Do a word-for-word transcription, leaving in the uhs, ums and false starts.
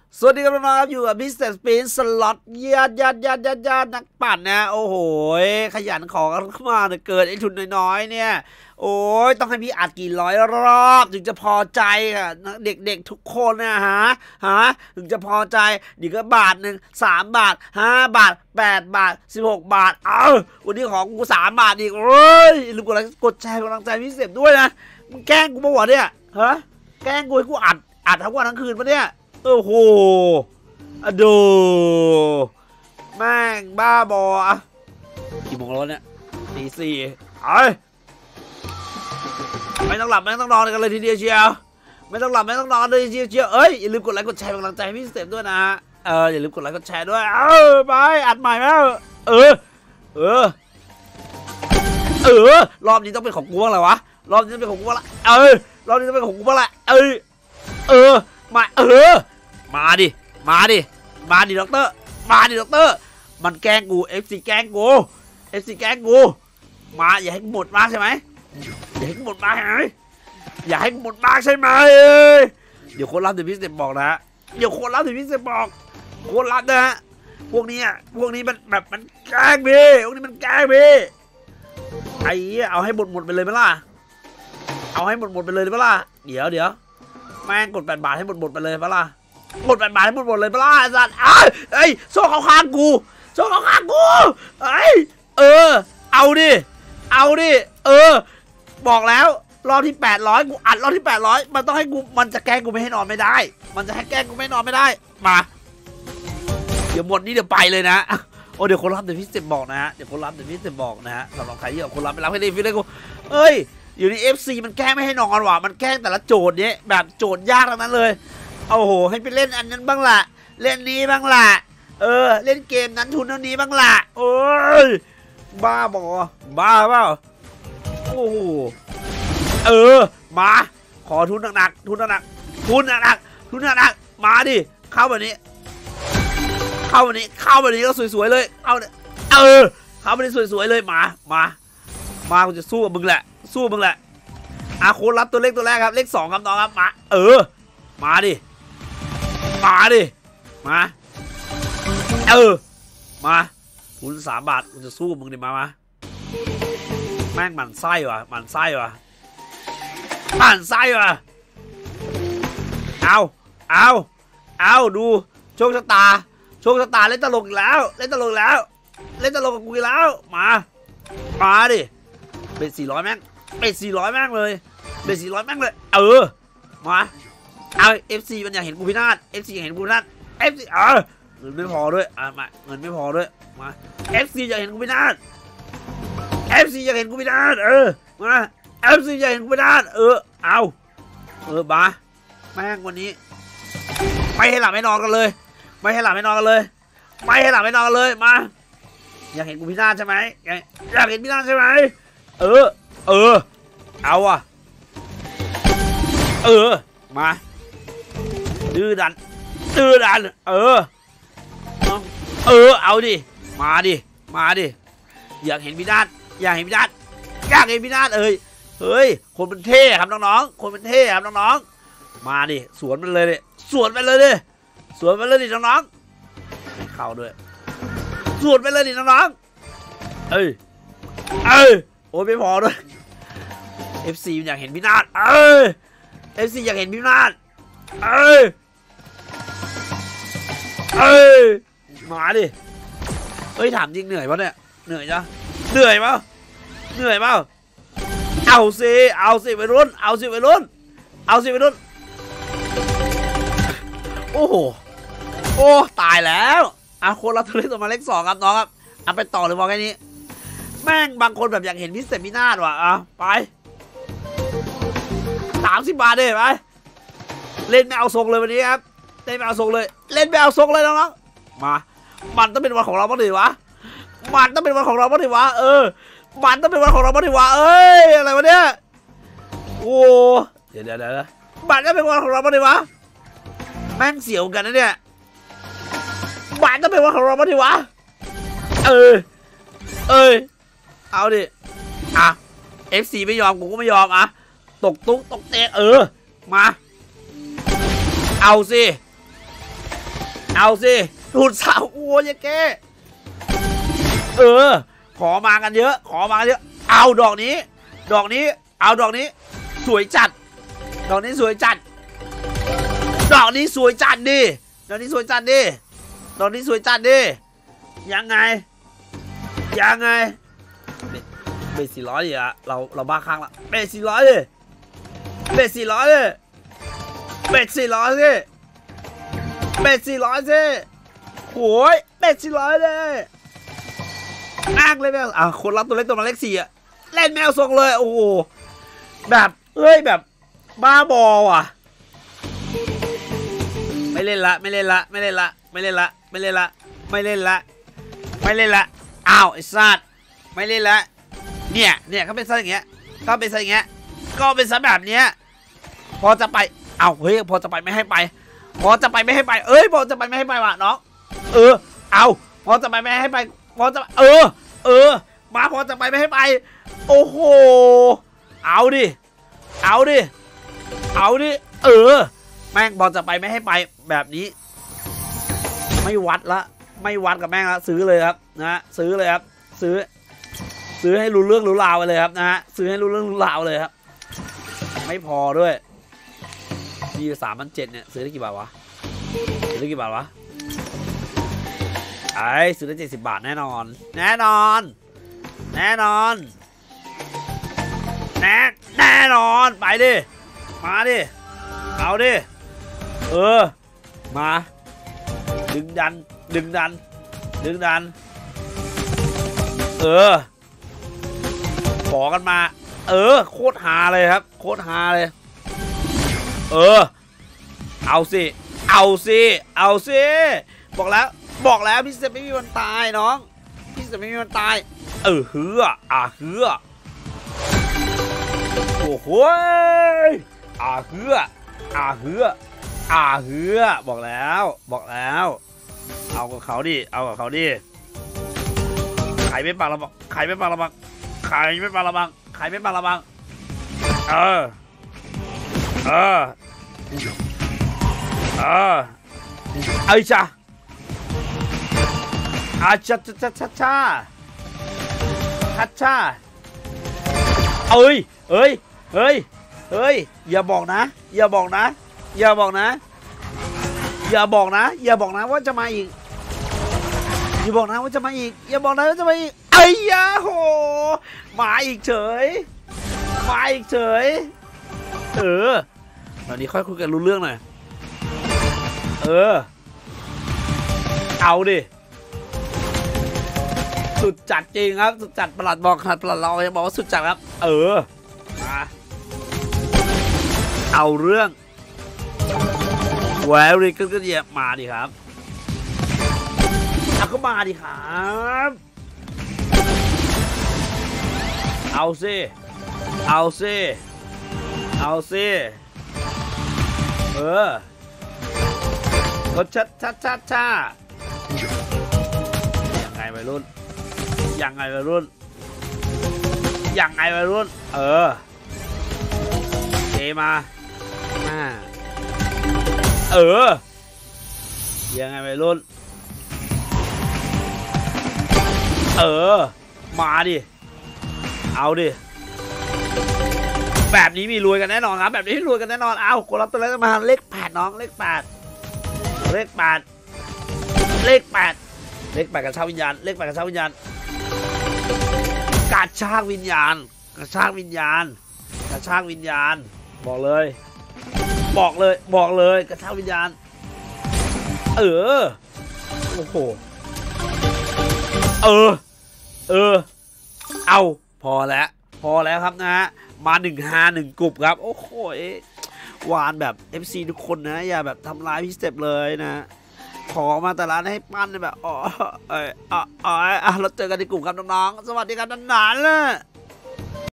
สวัสดีครับน้องๆอยู่กับมิสเตอร์สปินสล็อตญาติญาติญาติญาติญาตินักปั่นนะโอ้โหขยันของกันเข้ามาเนี่ยเกิดไอ้ทุนน้อยๆเนี่ยโอ้ยต้องให้พี่อัดกี่ร้อยรอบถึงจะพอใจอะเด็กๆทุกคนนะฮะฮะถึงจะพอใจนี่ก็บาทหนึ่งสามบาทห้าบาทแปดบาทสิบหกบาทเอ้าวันนี้ของกูสามบาทอีกเฮ้ยลืมกดไลค์กดแชร์กำลังใจพิเศษด้วยนะมึงแกล้งกูปะวะเนี่ยฮะแกล้งกูให้กูอัดอัดทั้งวันทั้งคืนปะเนี่ยโอ้โหอะดูแม่งบ้าบออะกี่โมงแล้วเนี่ยตีสี่เอ้ยไม่ต้องหลับไม่ต้องนอนกันเลยทีเดียวเชียวไม่ต้องหลับไม่ต้องนอนเลยเชียวเชียวเอ้ยอย่าลืมกดไลค์กดแชร์เป็นกำลังใจให้พี่สเต็ปด้วยนะเอออย่าลืมกดไลค์กดแชร์ด้วยเออไปอัดใหม่แล้วเออเออเออรอบนี้ต้องเป็นของกูบ้างเลยวะรอบนี้ต้องเป็นของกูบ้างละเออรอบนี้ต้องเป็นของกูบ้างละเออเออมาเออมาดิมาดิมาดิด็อกเตอร์มาดิด็อกเตอร์มันแกล้งกูเอฟซีแกล้งกูเอฟซีแกล้งกูมาอย่าให้กูหมดมากใช่ไหมอย่าให้กูหมดมากใช่ไหมอย่าให้กูหมดมากใช่ไหมเดี๋ยวคนรับเดี๋ยวพี่สเต็ปบอกนะเดี๋ยวคนรับเดี๋ยวพี่สเต็ปบอกคนรับนะฮะพวกนี้อ่ะพวกนี้มันแบบมันแกล้งพี่พวกนี้มันแกล้งพี่ไอ้เอาให้หมดหมดไปเลยไหมล่ะเอาให้หมดหมดไปเลยไหมล่ะเดี๋ยวเดี๋ยวแม่งกดแปดบาทให้หมดหมดไปเลยปะล่ะหมดแปดบาทให้หมดหมดเลยปะล่ะไอ้สัตว์เอ้ยเอ้ยโซ่เขาข้างกูโซ่เขาข้างกูเอ้ยเออเอาดิเอาดิเออบอกแล้วรอบที่แปดร้อยกูอัดรอบที่แปดร้อยมันต้องให้กูมันจะแกล้งกูไม่ให้นอนไม่ได้มันจะให้แกล้งกูไม่นอนไม่ได้มาเดี๋ยวหมดนี้เดี๋ยวไปเลยนะโอ้เดี๋ยวคนรับเดี๋ยวพี่เจ็บบอกนะฮะเดี๋ยวคนรับเดี๋ยวพี่เจ็บบอกนะฮะสำหรับใครที่เอาคนรับไปรับให้ได้ฟิลเลยกูเอ้ยอยู่ใน เอฟ ซี มันแกล้งไม่ให้นอนว่ะมันแกล้งแต่ละโจทย์เนี้ยแบบโจทย์ยากทั้งนั้นเลยโอ้โหให้ไปเล่นอันนั้นบ้างล่ะเล่นนี้บ้างล่ะเออเล่นเกมนั้นทุนเท่านี้บ้างล่ะโอ้ยบ้าบอบ้าเปล่าโอ้โหเออมาขอทุนหนักๆทุนหนักๆทุนหนักๆทุนหนักๆมาดิเข้าแบบนี้เข้าแบบนี้เข้าแบบนี้ก็สวยๆเลยเอาเนี่ยเออเข้าแบบนี้สวยๆเลยมามามากูจะสู้กับมึงแหละสู้มึงแหละอาโค้ดรับตัวเลขตัวแรกครับเลขสองครับน้องครับมาเออมาดิมาดิมาเออมาทุนสามบาทกูจะสู้มึงดิมามาแม่งมันไส้ว่ะมันไส้ว่ะมันไส้ว่ะเอาเอาเอาดูโชคชะตาโชคชะตาเล่นตลกอีกแล้วเล่นตลกแล้วเล่นตลกกับกูอีกแล้วมามาดิเป็นสี่ร้อยแม่งเป็นสี่ร้อยแม่งเลยเป็นสี่ร้อยแม่งเลยเออมาเอาเอฟซีมันอยากเห็นกูพินาศเอฟซีอยากเห็นกูพินาศเอฟซีเออเงินไม่พอด้วยอ่ะมาเงินไม่พอด้วยมาเอฟซีอยากเห็นกูพินาศเอฟซีอยากเห็นกูพินาศเออมาเอฟซีอยากเห็นกูพินาศเออเอาเออมาแม่งวันนี้ไม่ให้หลับไม่นอนกันเลยไม่ให้หลับไม่นอนกันเลยไม่ให้หลับไม่นอนกันเลยมาอยากเห็นกูพินาศใช่ไหมอยากเห็นพินาศใช่ไหมเออเออเอาอ่ะเออมาดื้อดันดื้อดันเออเออเอาดิมาดิมาดิอยากเห็นพินาศอยากเห็นพินาศอยากเห็นพินาศเอ้ยเฮ้ยคนเป็นเท่ครับน้องๆคนเป็นเท่ครับน้องๆมาดิสวนมันเลยดิสวนไปเลยดิสวนไปเลยดิน้องๆไม่เข้าด้วยสวนไปเลยดิน้องๆเอ้ยเอ้ยโอ้ยไม่พอด้วย เอฟ ซี อยากเห็นพินาศเอ้ย เอฟ ซี อยากเห็นพินาศเอ้ยเอ้ยมาดิเฮ้ยถามจริงเหนื่อยปะเนี่ยเหนื่อยจ้ะเหนื่อยปะเหนื่อยปะเอาสิเอาสิไปรุ่นเอาสิไปรุ่นเอาสิไปรุ่นโอ้โหโอ้ตายแล้วอ่ะคนละตัวเลขตัวมาเลขสองครับน้องครับเอาไปต่อเลยมองแค่นี้แม่งบางคนแบบอยากเห็นพิเศษพินาศว่ะอ่ะไปสามสิบบาทเลยไปเล่นไม่เอาทรงเลยวันนี้ครับเล่นไม่เอาทรงเลยเล่นไม่เอาทรงเลยน้องๆมามันต้องเป็นวันของเราบ้างดิวะมันต้องเป็นวันของเราบ้างดิวะเออมันต้องเป็นวันของเราบ้างดิวะเอ้ยอะไรวะเนี่ยโอ้เดี๋ยวเดี๋ยวเดี๋ยวมันต้องเป็นวันของเราบ้างดิวะแม่งเสียวกันนะเนี่ยมันต้องเป็นวันของเราบ้างดิวะเออเอ้ยเอาดิอ่ะ เอฟ ซี ไม่ยอมกูก็ไม่ยอมอ่ะตกตุ๊กตกเตะเออมาเอาสิเอาสิดูดสาวโอ้ยแกเออขอมากันเยอะขอมากันเยอะเอาดอกนี้ดอกนี้เอาดอกนี้สวยจัดดอกนี้สวยจัดดอกนี้สวยจัดดิดอกนี้สวยจัดดิดอกนี้สวยจัดดิยังไงยังไงเบสสี่ร้อยดิอะเราเราบ้าข้างละเบสสี่ร้อยดิเบสสี่ร้อยดิเบสสี่ร้อยดิเบสสี่ร้อยดิโหยเบสสี่ร้อยเลยอ้างเลยแมวอ่ะคนรับตัวเล็กตัวมาเล็กสี่อะเล่นแมวทรงเลยโอ้โหแบบเอ้ยแบบบ้าบอว่ะไม่เล่นละไม่เล่นละไม่เล่นละไม่เล่นละไม่เล่นละไม่เล่นละไม่เล่นละอ้าวไอ้สัตว์ไม่เล่นละเนี่ยเนี่ยเขาเป็นซะอย่างเงี้ยเขาเป็นซะอย่างเงี้ยก็เป็นซะแบบเนี้ยพอจะไปเอ้าเฮ้ยพอจะไปไม่ให้ไปพอจะไปไม่ให้ไปเอ้ยพอจะไปไม่ให้ไปว่ะน้องเออเอาพอจะไปไม่ให้ไปพอจะเออเออมาพอจะไปไม่ให้ไปโอ้โหเอาดิเอาดิเอาดิเออแม่งบอลจะไปไม่ให้ไปแบบนี้ไม่วัดละไม่วัดกับแม่งละซื้อเลยครับนะฮะซื้อเลยครับซื้อซื้อให้รู้เรื่องรู้ราวไปเลยครับนะฮะซื้อให้รู้เรื่องรู้ราวเลยครับไม่พอด้วยมีสามพันเจ็ดเนี่ยซื้อได้กี่บาทวะซื้อได้กี่บาทวะไอ้ซื้อได้เจ็ดสิบบาทแน่นอนแน่นอนแน่นอนแน่แน่นอนไปดิมาดิเอาดิเออมาดึงดันดึงดันดึงดันเออขอกันมาเออโคตรฮาเลยครับโคตรฮาเลยเออเอาสิเอาสิเอาสิบอกแล้วบอกแล้วพี่จะไม่มีวันตายน้องพี่จะไม่มีวันตายเออเฮืออ่ะเฮือโอ้โหอ่ะเฮืออ่ะเฮืออ่ะเฮือบอกแล้วบอกแล้วเอากับเขาดิเอากับเขาดิใครไม่ปากระบังใครไม่ปากระบังใครไม่ปากระบังใครไม่ปากระบังเออเออเออไอ้จ้าอาชาชาชาชาชาชาชาเอ้ยเอ้ยเฮ้ยเฮ้ยอย่าบอกนะอย่าบอกนะอย่าบอกนะอย่าบอกนะอย่าบอกนะว่าจะมาอีกอย่าบอกนะว่าจะมาอีกอย่าบอกนะว่าจะมาอีกไอ้ยาโหมาอีกเฉยมาอีกเฉยเออตอนนี้ค่อยคุยกันรู้เรื่องหน่อยเออเอาดิสุดจัดจริงครับสุดจัดประหลัดบอกครับประหลัดเราจะบอกว่าสุดจัดครับเออมาเอาเรื่องแวริกก็เยียบมาดิครับเอาก็มาดิครับเอาสิเอาสิเอาสิเออก็ชัดชัดชัดชัดยังไงวัยรุ่นยังไงวัยรุ่นยังไงวัยรุ่นเออเอมาเออยังไงวัยรุ่นเออมาดิเอาดิแบบนี้มีรวยกันแน่นอนครับแบบนี้รวยกันแน่นอนเอาคนรับตัวเลขมาเลขแปดน้องเลขแปดเลขแปดเลขแปดเลขแปดกระชากวิญญาณเลขแปดกระชากวิญญาณกระชากวิญญาณกระชากวิญญาณกระชากวิญญาณบอกเลยบอกเลยบอกเลยกระชากวิญญาณเออโอ้โหเออเออเอาพอแล้วพอแล้วครับนะฮะมาหนึ่งฮาหนึ่งกลุ่มครับโอ้โหหวานแบบ เอฟ ซี ทุกคนนะอย่าแบบทำร้ายพี่สเต็ปเลยนะขอมาแต่ร้านให้ปั้นแบบอ๋อเอออ๋ออ๋อเราเจอกันในกลุ่มครับน้องๆสวัสดีครับนานๆเลย